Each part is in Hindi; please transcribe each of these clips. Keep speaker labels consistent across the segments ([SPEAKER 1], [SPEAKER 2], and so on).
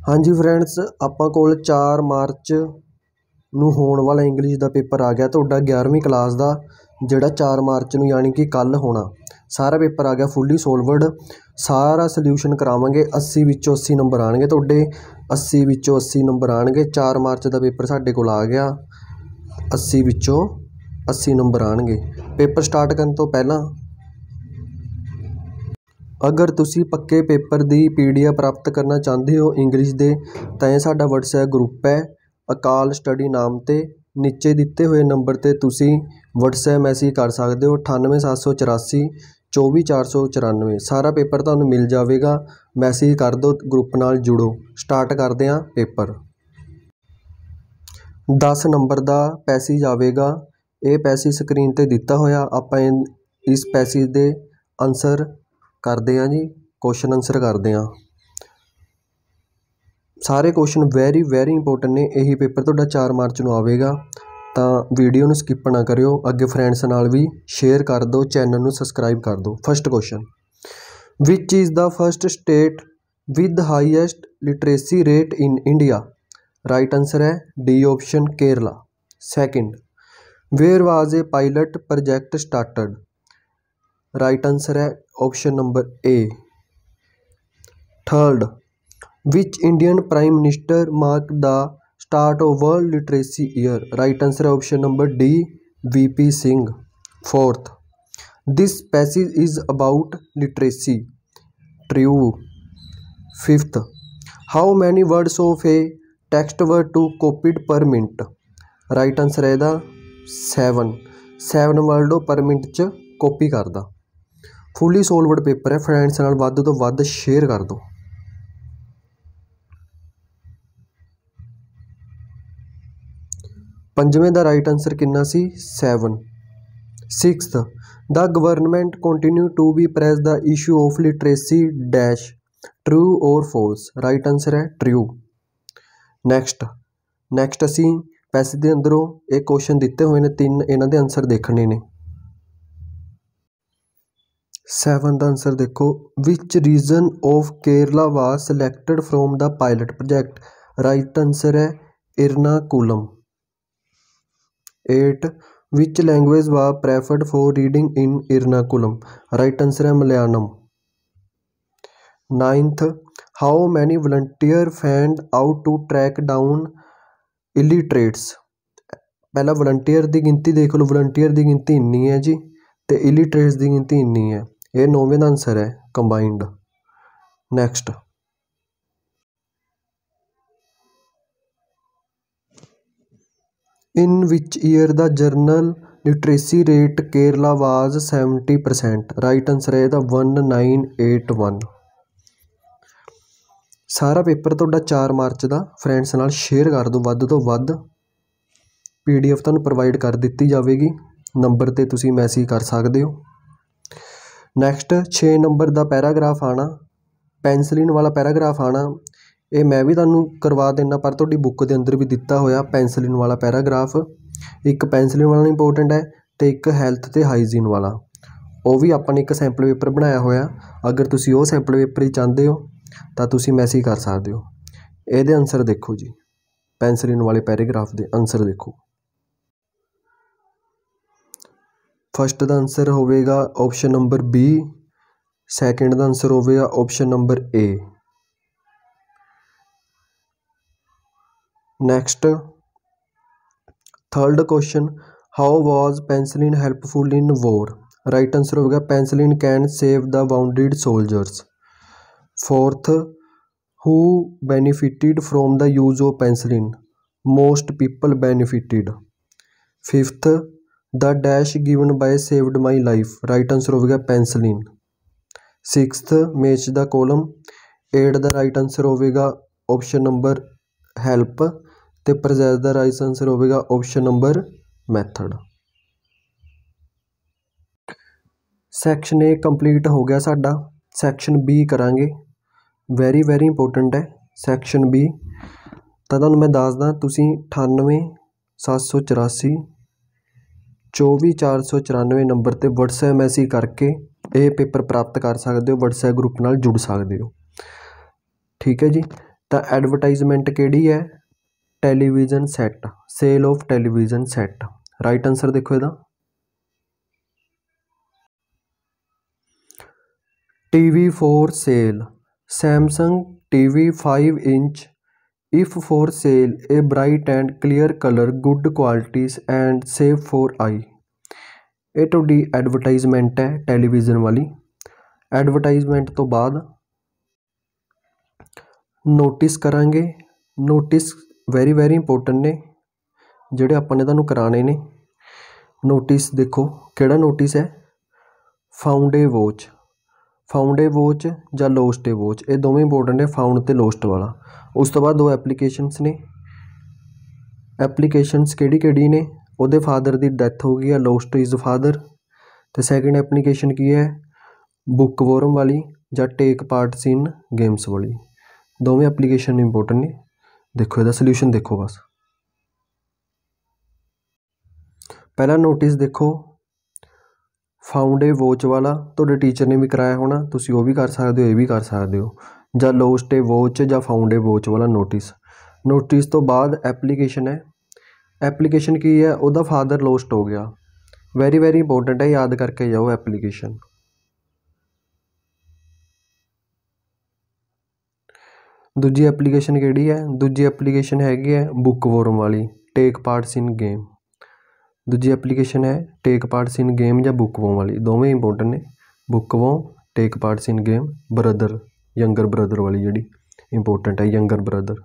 [SPEAKER 1] हाँ जी फ्रेंड्स, ਆਪਾਂ ਕੋਲ 4 ਮਾਰਚ ਨੂੰ ਹੋਣ ਵਾਲਾ ਇੰਗਲਿਸ਼ ਦਾ ਪੇਪਰ ਆ ਗਿਆ। ਤੁਹਾਡਾ 11ਵੀਂ ਕਲਾਸ ਦਾ ਜਿਹੜਾ 4 ਮਾਰਚ ਨੂੰ ਯਾਨੀ ਕਿ ਕੱਲ੍ਹ ਹੋਣਾ, ਸਾਰਾ ਪੇਪਰ ਆ ਗਿਆ ਫੁੱਲੀ ਸੋਲਵਡ। ਸਾਰਾ ਸੋਲਿਊਸ਼ਨ ਕਰਾਵਾਂਗੇ। 80 ਵਿੱਚੋਂ 80 ਨੰਬਰ ਆਉਣਗੇ ਤੁਹਾਡੇ, 80 ਵਿੱਚੋਂ 80 ਨੰਬਰ ਆਉਣਗੇ। 4 ਮਾਰਚ ਦਾ ਪੇਪਰ ਸਾਡੇ ਕੋਲ ਆ ਗਿਆ, 80 ਵਿੱਚੋਂ 80 ਨੰਬਰ ਆਉਣਗੇ। ਪੇਪਰ ਸਟਾਰਟ ਕਰਨ ਤੋਂ ਪਹਿਲਾਂ अगर तुसी पक्के पेपर की PDF प्राप्त करना चाहते हो इंग्लिश दे, तो यह साडा WhatsApp ग्रुप है अकाल स्टडी नाम ते। नीचे दिते हुए नंबर ते तुसी WhatsApp मैसेज कर सकते हो 98784 24494। सारा पेपर तुहानूं मिल जाएगा। मैसेज कर दो, ग्रुप नाल जुड़ो। स्टार्ट करते हैं पेपर। 10 नंबर का पैसेज आएगा। ये पैसेज स्क्रीन ते दिता होया। आपां इस पैसेज दे आंसर करते हैं जी, क्वेश्चन आंसर करते हैं। सारे क्वेश्चन वेरी इंपोर्टेंट ने। यही पेपर तुहाडा 4 मार्च नूं आवेगा, तो वीडियो नूं स्किप ना करियो। अगे फ्रेंड्स नाल भी शेयर कर दो, चैनल नूं सबसक्राइब कर दो। First question, which is the first state with highest literacy rate in India? Right answer है D option, Kerala. Second, where was a pilot project started? Right answer है option number A. Third, which Indian prime minister mark the start of world literacy year? Right answer है option number D, VP Singh. Fourth, this passage is about literacy? True. Fifth, how many words of a text were to copied per minute? Right answer है ਇਹਦਾ 7 वर्ड पर मिनट च कॉपी करदा। फुली सोलवड पेपर है। फ्रेंड्स नाल वध तो वध शेयर कर दो। पंजवें दा राइट आंसर कितना सी? 7। Sixth, the government continue to be press the issue of literacy dash? True और फॉल्स? राइट आंसर है ट्रू। नैक्सट असी पैसे के अंदरों एक क्वेश्चन दिते हुए ने, 3 इन्हां दे आंसर देखने ने। 7 का आंसर देखो, which region of Kerala was selected from the pilot project? Right answer है Ernakulam. 8, which language was preferred for reading in Ernakulam? Right answer है Malayalam. 9th, how many volunteer fanned out to track down illiterates? पहला वलंटियर की गिनती देख लो। वलंटियर की गिनती इन्नी है जी, तो इलिटरेट्स की गिनती इन्नी है। ये 9वें का आंसर है combined. Next, in which year the general literacy rate Kerala was 70%? Right answer है 1981। सारा पेपर तुहाडा 4 मार्च का फ्रेंड्स नाल शेयर कर दो। वध तो वध PDF तुहानूं प्रोवाइड कर दी जाएगी। नंबर ते तुसीं मैसेज कर सकते हो। नैक्सट 6 नंबर का पैराग्राफ आना, पेंसिलिन वाला पैराग्राफ आना। ये मैं भी तुहानूं करवा देना, पर तुहाडी बुक के अंदर भी दिता होया पेंसिलिन वाला पैराग्राफ। एक पेंसिलिन वाला इंपोर्टेंट है, तो एक हैल्थ ते हाइजीन वाला। वो भी आपां ने एक सैंपल पेपर बनाया होया। अगर तुसीं वो सैंपल पेपर ही चाहते हो तो तुसीं मैसेज कर सकते हो। ये आंसर देखो जी, पेंसिलिन वाले पैराग्राफ के आंसर देखो। फर्स्ट का आंसर होगा ऑप्शन नंबर बी। सैकेंड का आंसर होगा option number A. Next, third question, how was penicillin helpful in war? Right answer होगा penicillin can save the wounded soldiers. Fourth, who benefited from the use of penicillin? Most people benefited. Fifth, the dash given by saved my life? Right answer होगा penicillin. Sixth, match the column. 8 का राइट आंसर होगा ऑप्शन नंबर हैल्प, तो प्रोजेस का राइट आंसर होगा option number method. Section A complete हो गया साडा। सैक्शन B करांगे, वेरी इंपोर्टेंट है सैक्शन B। तो तुहानूं मैं दसदा, तुसीं 98 784 24494 नंबर पर WhatsApp मैसेज करके ये पेपर प्राप्त कर सकते हो। WhatsApp ग्रुप नाल जुड़ सकते हो। ठीक है जी। तो एडवरटाइजमेंट किहड़ी है? Television set, sale of television set. Right answer देखो इहदा TV for sale, Samsung TV 5 inch if for sale, a bright and clear colour, good qualities and safe for eye. ये तुहाडी एडवरटाइजमेंट है टैलीविजन वाली। एडवरटाइजमेंट तो बाद नोटिस करांगे। नोटिस वेरी वेरी इंपोर्टेंट ने जिहड़े आपां ने तुहानूं कराने ने। नोटिस देखो किहड़ा नोटिस है? Found a watch, found a watch जां लोस्ट ए वॉच, ये दोवें इंपोर्टेंट है, फाउंड ते लोस्ट वाला। उस तो बाद दो एप्लीकेशनस ने। एप्लीकेशनस किहड़ी किहड़ी ने? उहदे फादर की डैथ हो गई है, लोस्ट इज़ फादर। तो सैकेंड एप्लीकेशन की है? बुक वॉरम वाली जां टेक पार्ट्स इन गेम्स वाली। दोवें एप्लीकेशन इंपोर्टेंट ने। देखो इहदा सल्यूशन देखो बस। पहला नोटिस देखो फाउंड ए वॉच वाला, तुहाडे टीचर ने भी कराया होना, तुसीं वो भी कर सकते हो, ये भी कर सकते हो। जां लोस्ट ए वॉच जां फाउंड ए वॉच वाला नोटिस। नोटिस तो बाद एप्लीकेशन है। एप्लीकेशन की है? उहदा फादर लोस्ट हो गया। वेरी वेरी इंपोर्टेंट है, याद करके जाओ एप्लीकेशन। दूजी एप्लीकेशन किहड़ी है? दूजी एप्लीकेशन हैगी है बुक वॉरम वाली, टेक पार्ट्स इन गेम। दूजी एप्लीकेशन है टेक पार्ट्स इन गेम या बुक वॉम वाली, दोवें इंपोर्टेंट ने। Book worm, take parts in game, brother younger brother वाली जिहड़ी इंपोर्टेंट है, यंगर ब्रदर।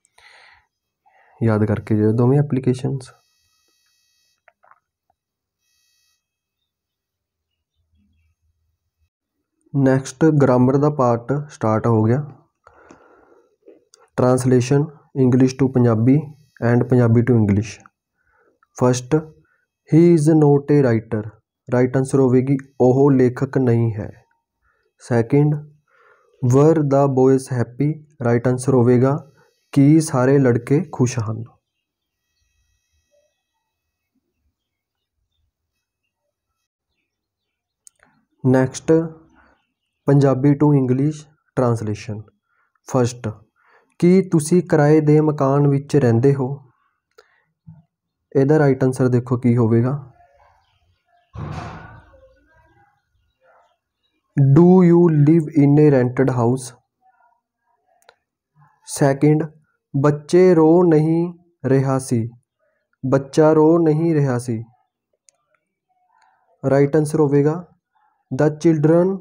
[SPEAKER 1] याद करके जाओ दोवें एप्लीकेशनस। नैक्सट ग्रामर का पार्ट स्टार्ट हो गया। Translation English to Punjabi and Punjabi to English. First, he is not a writer. Right answer होगी ओह लेखक नहीं है। Second, were the boys happy. Right answer होगा कि सारे लड़के खुश हैं। Next, Punjabi to English translation. First, कि तुसी किराए दे मकान विच रहिंदे हो। इहदा राइट आंसर देखो की होवेगा। Do you live in a rented house. Second, बच्चे रो नहीं रहा सी। बच्चा रो नहीं रहा सी। राइट आंसर होवेगा द चिल्ड्रन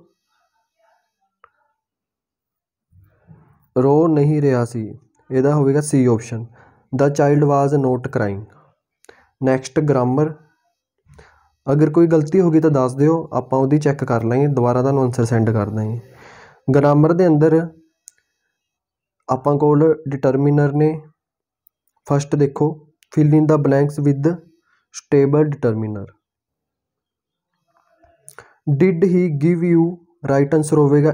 [SPEAKER 1] रो नहीं रहा सी। इहदा होवेगा C option, the child was not crying. Next grammar. अगर कोई गलती होगी तो दस दिओ, आपां उहदी चैक कर लेंगे, दोबारा तुहानूं आंसर सेंड कर देंगे। ग्रामर दे अंदर आपां कोल डिटरमिनर ने। फस्ट देखो fill in the blanks with suitable determiner. Did he give you. Right answer होवेगा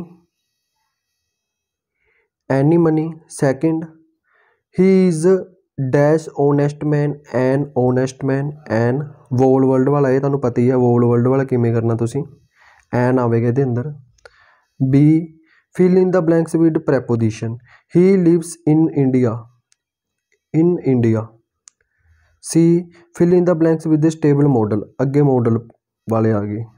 [SPEAKER 1] any money. Second, he is dash honest man an honest man an. Vowel word वाला ये तुहानूं पता ही है, वोल वर्ल्ड वाला किवें करना तुसीं, एन आवेगा इहदे अंदर। B, fill in the blanks with preposition. He lives in India, in India. C, fill in the blanks with suitable modal. अगे मॉडल वाले आ गए।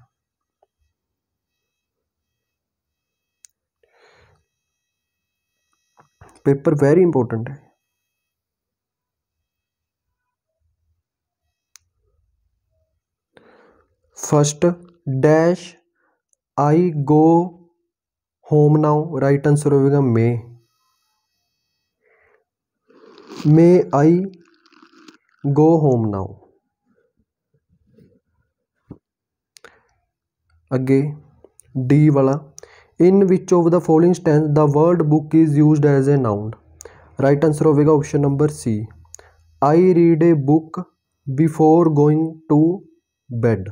[SPEAKER 1] पेपर वेरी इंपोर्टेंट है। First, dash I go home now. Right answer होगा may I go home now. अगे डी वाला, in which of the following sentences the word book is used as a noun. Right answer होगा option number C, I read a book before going to bed.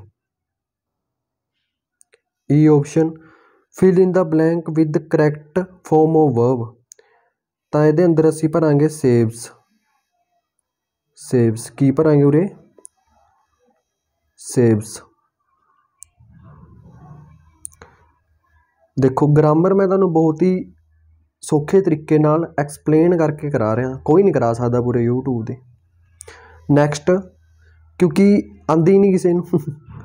[SPEAKER 1] E option, fill in the blank with correct form of verb. तो ये अंदर असी भरांगे सेव्स। सेव्स की भरांगे उरे? सेव्स। देखो ग्रामर मैं तुहानूं बहुत ही सौखे तरीके नाल एक्सप्लेन करके करा रहा, कोई नहीं करा सकता पूरे यूट्यूब दे। नैक्सट, क्योंकि आंदी नहीं किसी नूं।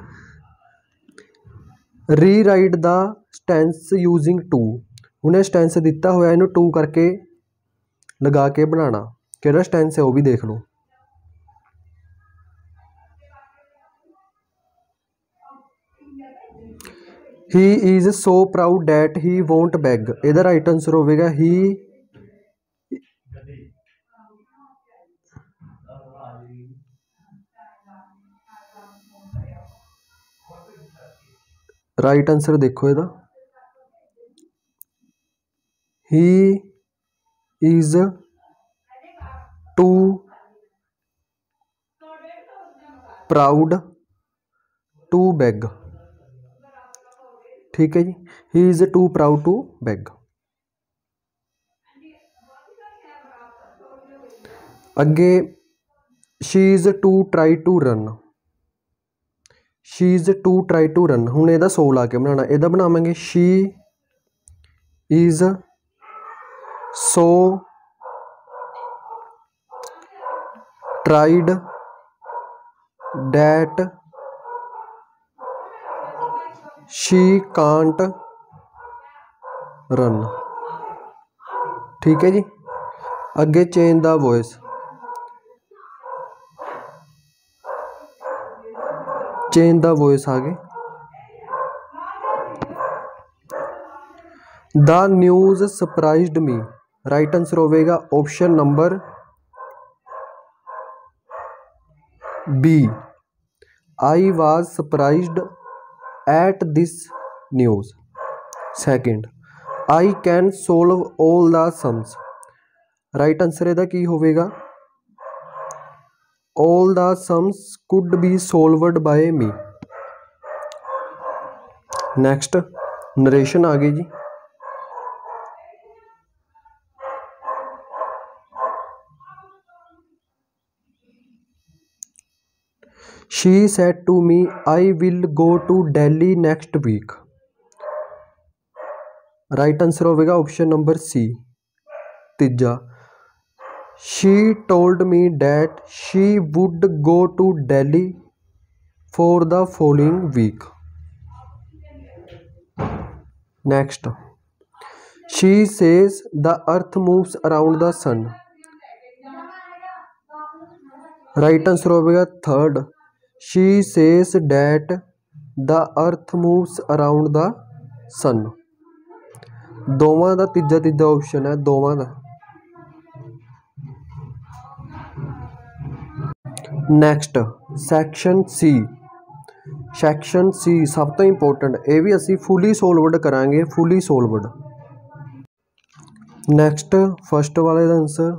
[SPEAKER 1] Rewrite the sentence using too, उन्हें स्टेंस दिता होया इनू टू करके लगा के बनाना, किहड़ा स्टेंस है वो भी देख लो। He is so proud that he won't beg, इहदा राइट आंसर होगा ही। राइट आंसर देखो इहदा, he is too proud to beg. ठीक है जी, he is too proud to beg. अगे, she is too tired to run, she is too tired to run, हुण इहदा सो ला के बनाना, इहदा बनावांगे she is so tired that she can't run. ठीक है जी। अगे change the voice, change the voice आ गए। The news surprised me, right answer होगा option number B, I was surprised at this news. Second, I can solve all the sums, right answer इहदा की होवेगा, all the sums could be solved by me. Next, narration आ गई जी। She said to me I will go to Delhi next week, right answer होगा ऑप्शन नंबर सी। तीजा, she told me that she would go to Delhi for the following week. Next, she says the earth moves around the sun, right answer होगा third, she says that the earth moves around the sun. दोवां दा तीजा तीजा ऑप्शन है, दोवां दा। Next, section C, section C सब तो इंपोर्टेंट, ये भी असी फुली सोल्वड करांगे, फुली सोल्वड। नैक्सट, फर्स्ट वाले का answer,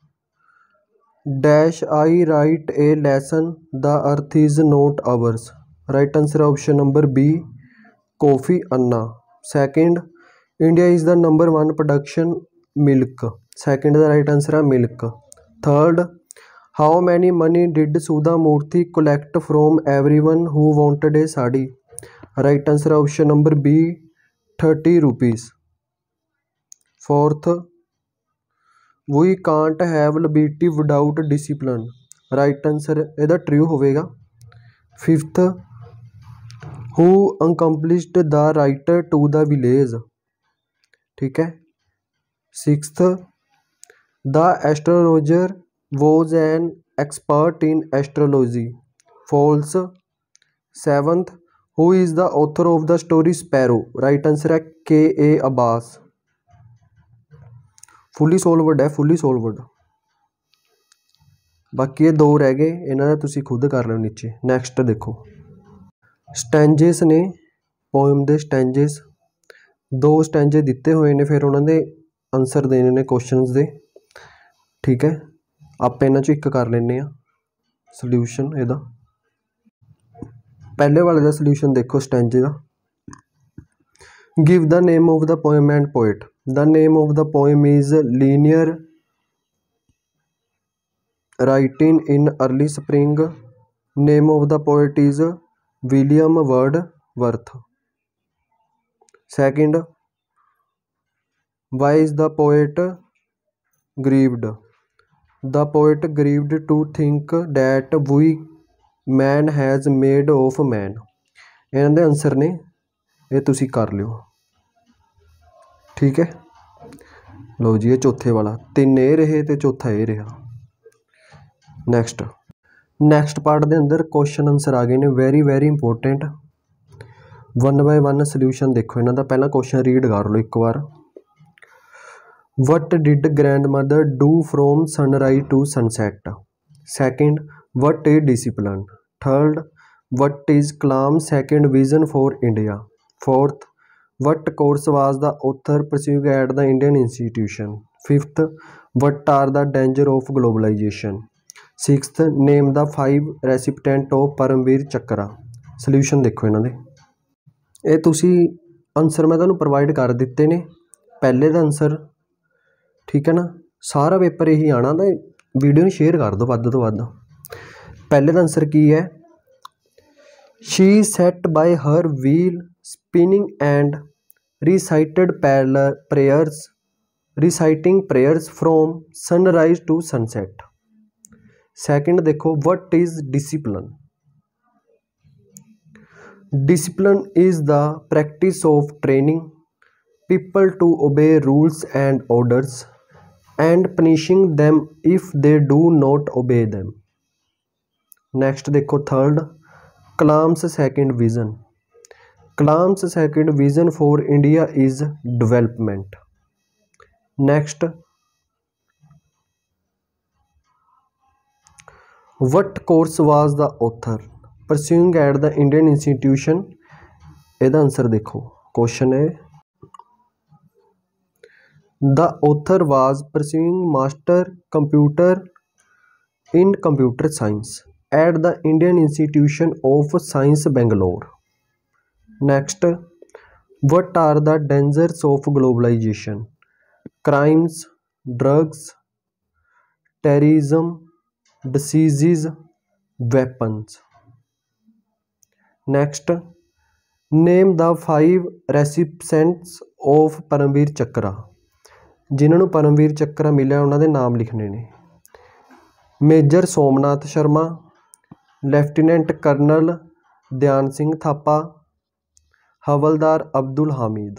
[SPEAKER 1] dash I write a lesson the earth is not hours, right answer option number B, Kofi Annan. Second, India is the number 1 production milk, second the right answer है milk. Third, how many money did Sudha Murthy collect from everyone who wanted a sari, right answer option number B, 30 rupees. Fourth, we can't have liberty without discipline, right answer इहदा ट्रू होगा। Fifth, who accomplished the writer to the village, ठीक है। Sixth, the astrologer was an expert in astrology, false. Seventh, who is the author of the story sparrow, right answer है K.A. अब्बास। फुली सोल्वड है, फुली सोल्वड। बाकी ये दो रह गए, इन्हां दा तुसीं खुद कर लो नीचे। नैक्सट देखो, स्टैंजेस ने पोएम दे स्टैंजेस, दो स्टैंजे दिते हुए ने, फिर उन्होंने आंसर देने ने क्वेश्चनस दे। ठीक है, आप इन्हां चों एक कर लेने आ सल्यूशन इहदा। पहले वाले का सल्यूशन देखो स्टैंजे का, give the name of the poem and poet, the name of the poem is lines writing in early spring, name of the poet is William Wordsworth. Second, why is the poet grieved? The poet grieved to think that we man has made of man. इन्हां दे आंसर ने, ये तुसी कर लियो। ठीक है, लो जी ये चौथे वाला, 3 ये रहे तो चौथा ये रहा। नैक्सट पार्ट के अंदर क्वेश्चन आंसर आ गए ने, वेरी इंपोर्टेंट। 1 बाय 1 सल्यूशन देखो इन्हों का। पहला क्वेश्चन रीड कर लो एक बार। What did grand mother do from sunrise to sunset? Second, what is discipline? Third, what is Kalam second vision for India? Fourth, what course was the author pursuing at the Indian institution? Fifth, what are the danger of globalization? Sixth, name the 5 recipient of Param Vir Chakra. Solution देखो इन्हों के, ये तुसी आंसर मैं तुहानूं प्रोवाइड कर दिते ने। पहले का आंसर, ठीक है ना, सारा पेपर यही आना, तो वीडियो में शेयर कर दो वध तो वध। पहले का आंसर की है, she sat by her wheel spinning and reciting prayers from sunrise to sunset. Second देखो, what is discipline? Discipline is the practice of training people to obey rules and orders and punishing them if they do not obey them. Next देखो third, Kalam's second vision. Kalam's second vision for India is development. Next, what course was the author pursuing at the Indian institution? ਇਹਦਾ आंसर देखो, क्वेश्चन है, the author was pursuing master computer in computer science at the Indian Institution of Science Bangalore. Next, what are the dangers of globalization? Crimes, drugs, terrorism, diseases, weapons. Next, name the 5 recipients of Paramveer Chakra. जिन्होंने परमवीर चक्र मिले उन्होंने नाम लिखने ने। Major Somnath Sharma, lieutenant colonel Dhyan Singh Thapa, हवलदार Abdul Hamid.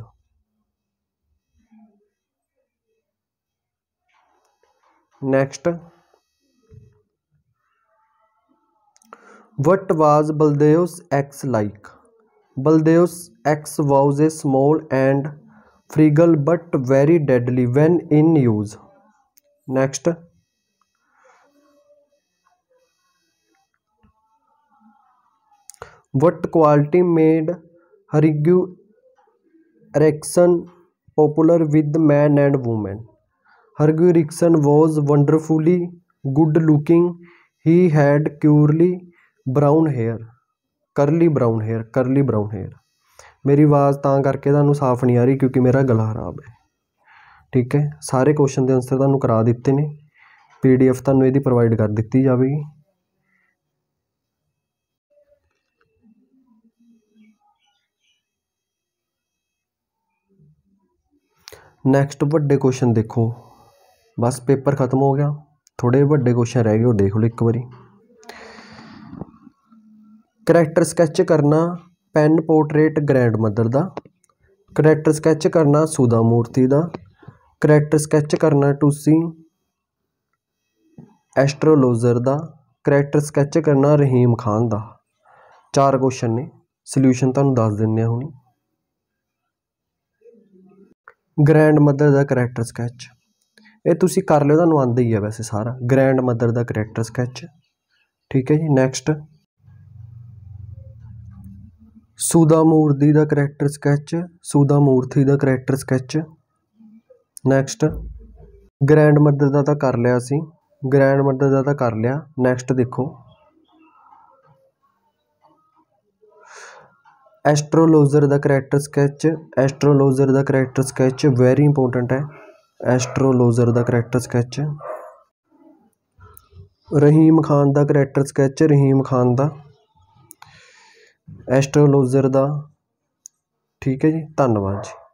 [SPEAKER 1] Next, what was Baldev's axe like? Baldev's axe was a small and frugal but very deadly when in use. Next, what quality made Hugh Erickson popular with men and women? Hugh Erickson was wonderfully good looking. He had curly brown hair. मेरी आवाज़ तां करके तुहानूं साफ नहीं आ रही क्योंकि मेरा गला खराब है। ठीक है, सारे क्वेश्चन के आंसर तुहानूं करा दिते ने। PDF तुहानूं इहदी प्रोवाइड कर दित्ती जाएगी। नैक्सट वड्डे क्वेश्चन देखो, बस पेपर खत्म हो गया, थोड़े वड्डे क्वेश्चन रह गए, वो देख लो एक बारी। करैक्टर स्कैच करना पैन पोर्ट्रेट ग्रैंड मदर का, करैक्टर स्कैच करना सुधा मूर्ति का, करैक्टर स्कैच करना टूसी एस्ट्रोलॉजर का, करैक्टर स्कैच करना रहीम खान का। 4 क्वेश्चन ने, सल्यूशन तुहानूं दस दिंदे हुण। ग्रैंड मदर का करैक्टर स्कैच ये तुसी कर लियो, तुहानूं आंदा ही है वैसे सारा। ग्रैंड मदर का करैक्टर स्कैच, ठीक है जी। नैक्सट, सुधा मूर्ति का करैक्टर स्कैच, सुधा मूर्ति का character sketch. Next, grand mother का तो कर लिया सी, ग्रैंड मदर का तो कर लिया। नैक्सट देखो, एस्ट्रोलॉजर का करैक्टर स्कैच, एस्ट्रोलॉजर का करैक्टर स्कैच वेरी इंपोर्टेंट है। एस्ट्रोलॉजर का करैक्टर स्कैच, रहीम खान का करैक्टर स्कैच, रहीम खान का एस्ट्रोलॉजर का। ठीक है जी, धन्यवाद जी।